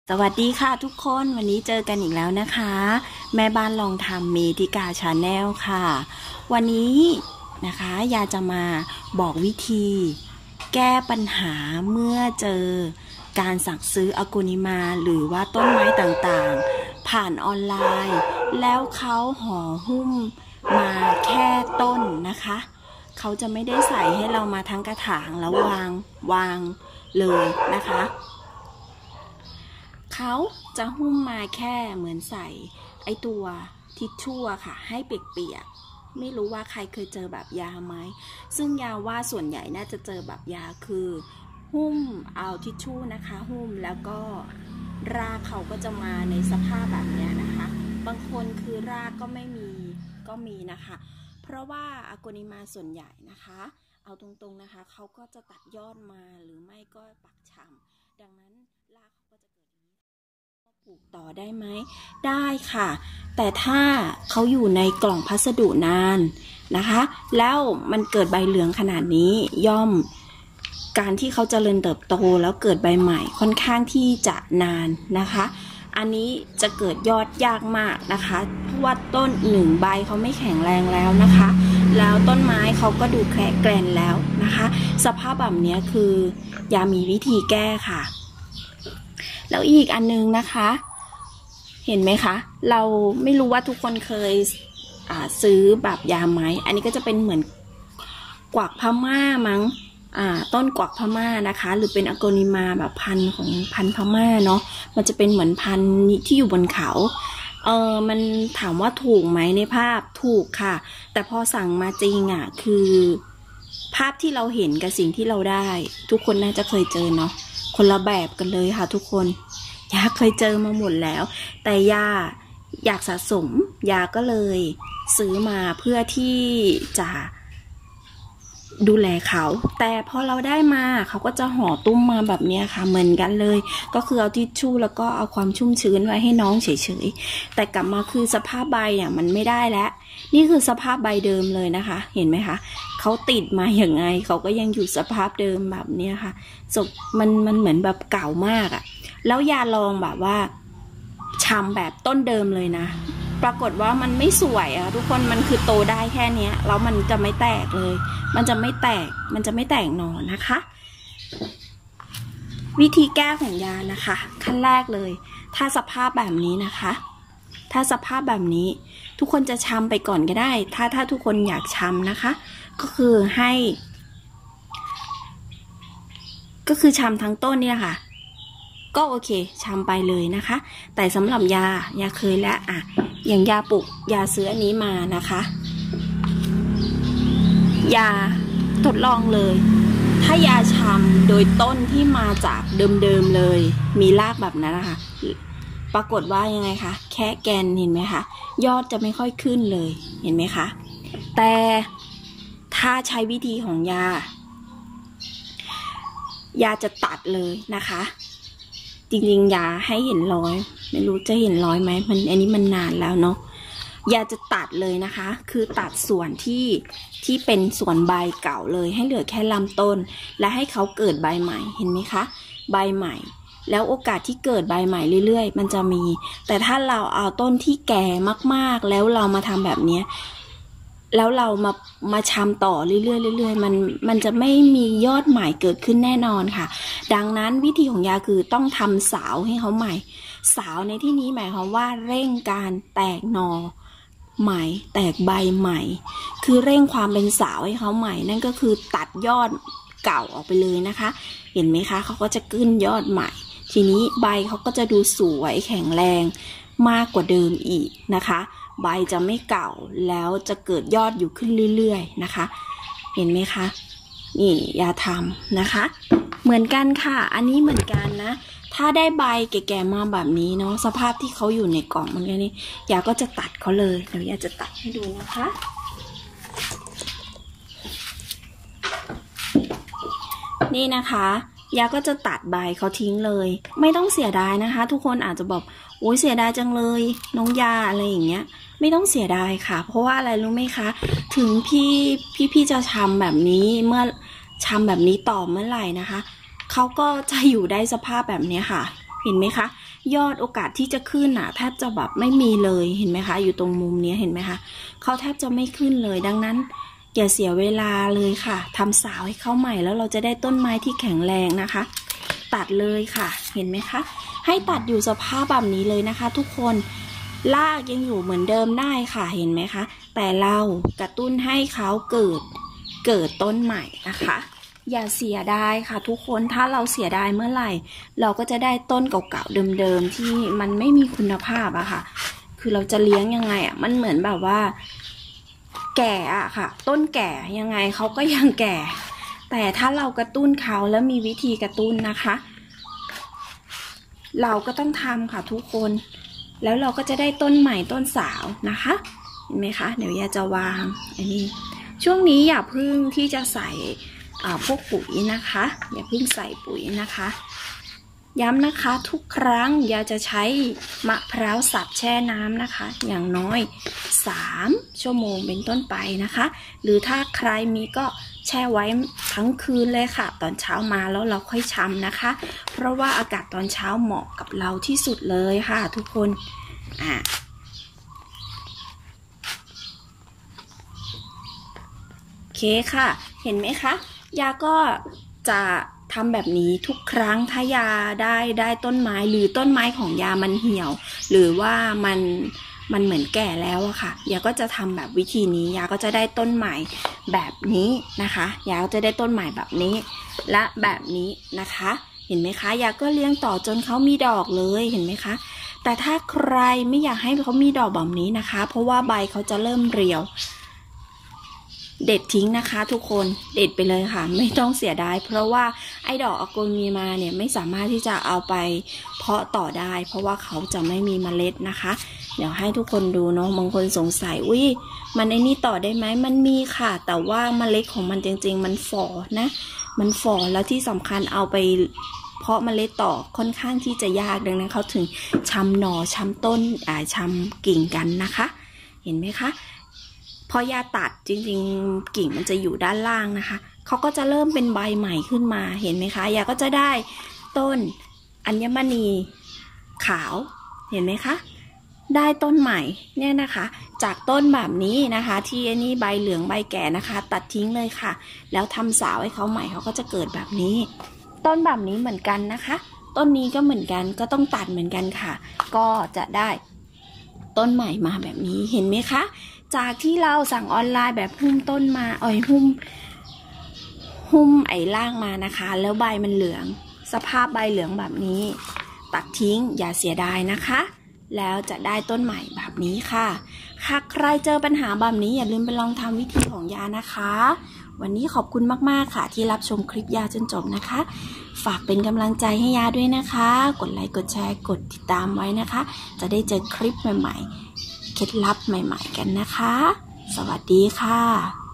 สวัสดีค่ะทุกคนวันนี้เจอกันอีกแล้วนะคะแม่บ้านลองทำเมธิกาชาแนลค่ะวันนี้นะคะยาจะมาบอกวิธีแก้ปัญหาเมื่อเจอการสั่งซื้ออโกนิมาหรือว่าต้นไม้ต่างๆผ่านออนไลน์แล้วเขาห่อหุ้มมาแค่ต้นนะคะเขาจะไม่ได้ใส่ให้เรามาทั้งกระถางแล้ววางเลยนะคะเขาจะหุ้มมาแค่เหมือนใส่ไอตัวทิชชู่ค่ะให้เปียกๆไม่รู้ว่าใครเคยเจอแบบยาไหมซึ่งยาว่าส่วนใหญ่น่าจะเจอแบบยาคือหุ้มเอาทิชชู่นะคะหุ้มแล้วก็รากเขาก็จะมาในสภาพแบบนี้นะคะบางคนคือรากก็ไม่มีก็มีนะคะเพราะว่าอโกนิมาส่วนใหญ่นะคะเอาตรงๆนะคะเขาก็จะตัดยอดมาหรือไม่ก็ปักชำดังนั้นรากเขาก็จะเกิดปลูกต่อได้ไหมได้ค่ะแต่ถ้าเขาอยู่ในกล่องพัสดุนานนะคะแล้วมันเกิดใบเหลืองขนาดนี้ย่อมการที่เขาเจริญเติบโตแล้วเกิดใบใหม่ค่อนข้างที่จะนานนะคะอันนี้จะเกิดยอดยากมากนะคะเพราะว่าต้นหนึ่งใบเขาไม่แข็งแรงแล้วนะคะแล้วต้นไม้เขาก็ดูแคระแกรนแล้วนะคะสภาพแบบนี้คือยามีวิธีแก้ค่ะแล้วอีกอันนึงนะคะเห็นไหมคะเราไม่รู้ว่าทุกคนเคยซื้อแบบยาไหมอันนี้ก็จะเป็นเหมือนกวักพม่ามั้งต้นกวักพม่านะคะหรือเป็นอโกนิมาแบบพันธุ์ของพันธุ์พม่าเนาะมันจะเป็นเหมือนพันธุ์ที่อยู่บนเขามันถามว่าถูกไหมในภาพถูกค่ะแต่พอสั่งมาจริงคือภาพที่เราเห็นกับสิ่งที่เราได้ทุกคนน่าจะเคยเจอเนาะคนละแบบกันเลยค่ะทุกคนยาเคยเจอมาหมดแล้วแต่ยาอยากสะสมยาก็เลยซื้อมาเพื่อที่จะดูแลเขาแต่พอเราได้มาเขาก็จะห่อตุ้มมาแบบนี้ค่ะเหมือนกันเลยก็คือเอาทิชชู่แล้วก็เอาความชุ่มชื้นไว้ให้น้องเฉยๆแต่กลับมาคือสภาพใบมันไม่ได้แล้วนี่คือสภาพใบเดิมเลยนะคะเห็นไหมคะเขาติดมาอย่างไงเขาก็ยังอยู่สภาพเดิมแบบนี้ค่ะมันเหมือนแบบเก่ามากแล้วยาลองแบบว่าชำแบบต้นเดิมเลยนะปรากฏว่ามันไม่สวยทุกคนมันคือโตได้แค่นี้แล้วมันจะไม่แตกเลยมันจะไม่แตกหน่อนะคะ วิธีแก้ของยานะคะขั้นแรกเลยถ้าสภาพแบบนี้นะคะถ้าสภาพแบบนี้ทุกคนจะชำไปก่อนก็ได้ถ้าทุกคนอยากชำนะคะก็คือชำทั้งต้นเนี่ยค่ะก็โอเคชำไปเลยนะคะแต่สำหรับยาเคยแล้วอย่างยาปลูกยาซื้ออันนี้มานะคะยาทดลองเลยถ้ายาชำโดยต้นที่มาจากเดิมๆเลยมีรากแบบนั้นนะคะปรากฏว่ายังไงคะแค่แกนเห็นไหมคะยอดจะไม่ค่อยขึ้นเลยเห็นไหมคะแต่ถ้าใช้วิธีของยาจะตัดเลยนะคะจริงๆยาให้เห็นร้อยไม่รู้จะเห็นร้อยไหมอันนี้มันนานแล้วเนาะยาจะตัดเลยนะคะคือตัดส่วนที่เป็นส่วนใบเก่าเลยให้เหลือแค่ลำต้นและให้เขาเกิดใบใหม่เห็นไหมคะใบใหม่แล้วโอกาสที่เกิดใบใหม่เรื่อยๆมันจะมีแต่ถ้าเราเอาต้นที่แก่มากๆแล้วเรามาทำแบบนี้แล้วเรามาชำต่อเรื่อยๆมันจะไม่มียอดใหม่เกิดขึ้นแน่นอนค่ะดังนั้นวิธีของยาคือต้องทำสาวให้เขาใหม่สาวในที่นี้หมายความว่าเร่งการแตกหน่อใหม่แตกใบใหม่คือเร่งความเป็นสาวให้เขาใหม่นั่นก็คือตัดยอดเก่าออกไปเลยนะคะเห็นไหมคะเขาก็จะขึ้นยอดใหม่ทีนี้ใบเขาก็จะดูสวยแข็งแรงมากกว่าเดิมอีกนะคะใบจะไม่เก่าแล้วจะเกิดยอดอยู่ขึ้นเรื่อยๆนะคะเห็นไหมคะนี่ยาทำนะคะเหมือนกันค่ะอันนี้เหมือนกันนะถ้าได้ใบแก่ๆมาแบบนี้เนาะสภาพที่เขาอยู่ในกล่องมันนี่ยาก็จะตัดเขาเลยเดี๋ยวยาจะตัดให้ดูนะคะนี่นะคะยาก็จะตัดใบเขาทิ้งเลยไม่ต้องเสียดายนะคะทุกคนอาจจะบอกโอ้ยเสียดายจังเลยน้องยาอะไรอย่างเงี้ยไม่ต้องเสียดายค่ะเพราะว่าอะไรรู้ไหมคะถึงพี่จะทำแบบนี้เมื่อทำแบบนี้ต่อเมื่อไหร่นะคะเขาก็จะอยู่ได้สภาพแบบนี้ค่ะเห็นไหมคะยอดโอกาสที่จะขึ้นแทบจะแบบไม่มีเลยเห็นไหมคะอยู่ตรงมุมนี้เห็นไหมคะเขาแทบจะไม่ขึ้นเลยดังนั้นอย่าเสียเวลาเลยค่ะทำสาวให้เขาใหม่แล้วเราจะได้ต้นไม้ที่แข็งแรงนะคะตัดเลยค่ะเห็นไหมคะให้ตัดอยู่สภาพแบบนี้เลยนะคะทุกคนรากยังอยู่เหมือนเดิมได้ค่ะเห็นไหมคะแต่เรากระตุ้นให้เขาเกิดต้นใหม่นะคะอย่าเสียดายค่ะทุกคนถ้าเราเสียดายเมื่อไหร่เราก็จะได้ต้นเก่าๆเดิมๆที่มันไม่มีคุณภาพอะค่ะคือเราจะเลี้ยงยังไงอะมันเหมือนแบบว่าแก่อะค่ะต้นแก่ยังไงเขาก็ยังแก่แต่ถ้าเรากระตุ้นเขาแล้วมีวิธีกระตุ้นนะคะเราก็ต้องทำค่ะทุกคนแล้วเราก็จะได้ต้นใหม่ต้นสาวนะคะเห็นไหมคะเดี๋ยวยาจะวางอันนี้ช่วงนี้อย่าพึ่งที่จะใส่พวกปุ๋ยนะคะอย่าพึ่งใส่ปุ๋ยนะคะย้ำนะคะทุกครั้งยาจะใช้มะพร้าวสับแช่น้ำนะคะอย่างน้อย3 ชั่วโมงเป็นต้นไปนะคะหรือถ้าใครมีก็แช่ไว้ทั้งคืนเลยค่ะตอนเช้ามาแล้วเราค่อยชำนะคะเพราะว่าอากาศตอนเช้าเหมาะกับเราที่สุดเลยค่ะทุกคนโอเคค่ะเห็นไหมคะยาก็จะทำแบบนี้ทุกครั้งถ้ายาได้ต้นไม้หรือต้นไม้ของยามันเหี่ยวหรือว่ามันเหมือนแก่แล้วอะค่ะยาก็จะทำแบบวิธีนี้ยาก็จะได้ต้นใหม่แบบนี้นะคะยาก็จะได้ต้นใหม่แบบนี้และแบบนี้นะคะเห็นไหมคะยาก็เลี้ยงต่อจนเขามีดอกเลยเห็นไหมคะแต่ถ้าใครไม่อยากให้เขามีดอกแบบนี้นะคะเพราะว่าใบเขาจะเริ่มเรียวเด็ดทิ้งนะคะทุกคนเด็ดไปเลยค่ะไม่ต้องเสียดายเพราะว่าไอ้ดอกอโกนีมาเนี่ยไม่สามารถที่จะเอาไปเพาะต่อได้เพราะว่าเขาจะไม่มีเมล็ดนะคะเดี๋ยวให้ทุกคนดูเนาะบางคนสงสัยมันไอ้นี่ต่อได้ไหมมันมีค่ะแต่ว่าเมล็ดของมันจริงๆมันฝ่อนะมันฝ่อแล้วที่สำคัญเอาไปเพาะเมล็ดต่อค่อนข้างที่จะยากดังนั้นเขาถึงชำหน่อชำต้นชำกิ่งกันนะคะเห็นไหมคะพอยาตัดจริงๆกิ่งมันจะอยู่ด้านล่างนะคะเขาก็จะเริ่มเป็นใบใหม่ขึ้นมาเห็นไหมคะยาก็จะได้ต้นอัญมณีขาวเห็นไหมคะได้ต้นใหม่เนี่ยนะคะจากต้นแบบนี้นะคะที่อันนี้ใบเหลืองใบแก่นะคะตัดทิ้งเลยค่ะแล้วทำสาวให้เขาใหม่เขาก็จะเกิดแบบนี้ต้นแบบนี้เหมือนกันนะคะต้นนี้ก็เหมือนกันก็ต้องตัดเหมือนกันค่ะก็จะได้ต้นใหม่มาแบบนี้เห็นไหมคะจากที่เราสั่งออนไลน์แบบหุ้มต้นมาหุ้มไอ้ล่างมานะคะแล้วใบมันเหลืองสภาพใบเหลืองแบบนี้ตัดทิ้งอย่าเสียดายนะคะแล้วจะได้ต้นใหม่แบบนี้ค่ะหากใครเจอปัญหาแบบนี้อย่าลืมไปลองทำวิธีของยานะคะวันนี้ขอบคุณมากๆค่ะที่รับชมคลิปยาจนจบนะคะฝากเป็นกำลังใจให้ยาด้วยนะคะกดไลค์กดแชร์กดติดตามไว้นะคะจะได้เจอคลิปใหม่ๆเคล็ดลับใหม่ๆกันนะคะสวัสดีค่ะ